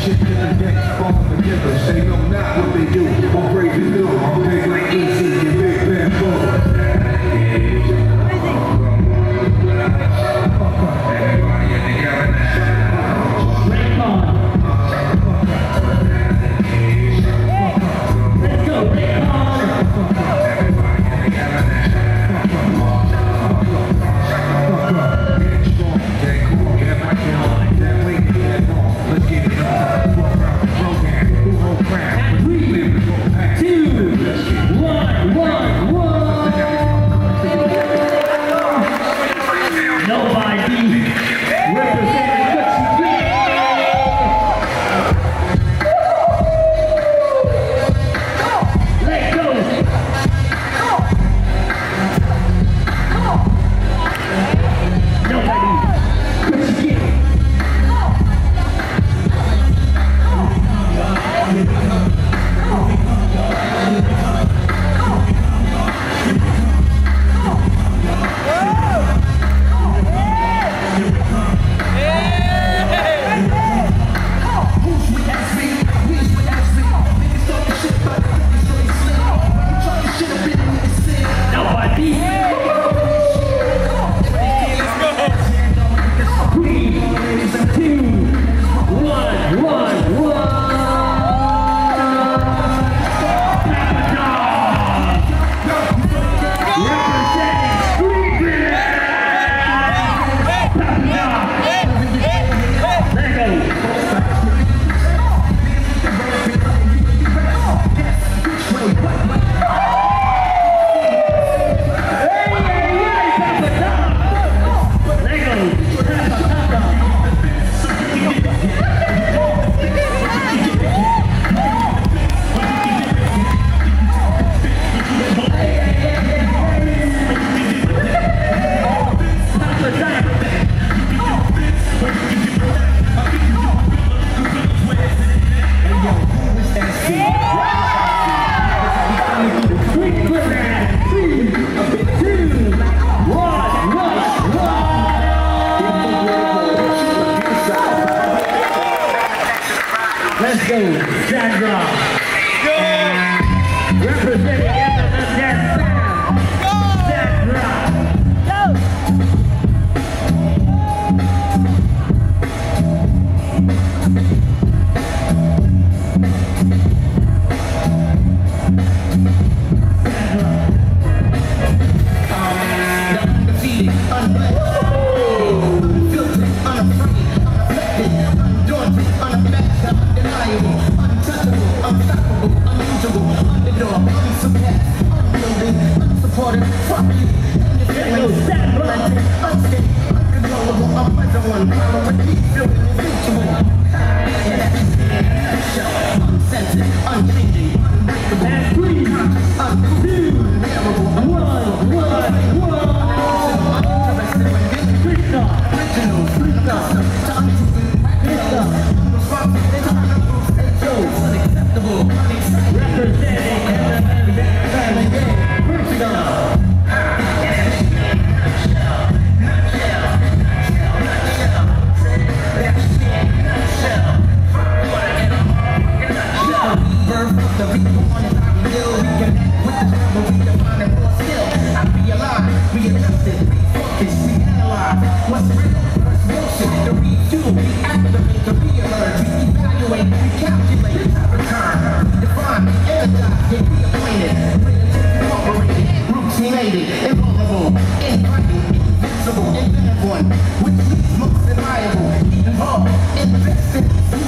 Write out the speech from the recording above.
shit to the deck, fall together. Say no, not what they do. I'm brave and new. I'm big like Emcee, your big bad boy. Everybody in the gallery. Red on. Let's go, red on. Everybody in the gallery. That cool, that mic on, that weight, that ball. Let's get it on. Walk around the program, who hold crap. 3, 2, 1, 1. Nobody representing what you get. Let go. Nobody what you get. Let's go, Sandra. Go! Representing that sound. Go! Sandra. Go! Undefeated, unfiltered, unafraid, unaffected, undaunted, unabashed, undeniable, untouchable, unstoppable, unusual, underdog, unsurpassed, unyielding, unsupported, fuck you, indifferent, unsteady, uncontrollable, unpleasant one, repeat, feeling invincible, uncensored, unchanging, unbreakable, unconscious, unbearable, one. Which is most reliable, evolved, invested,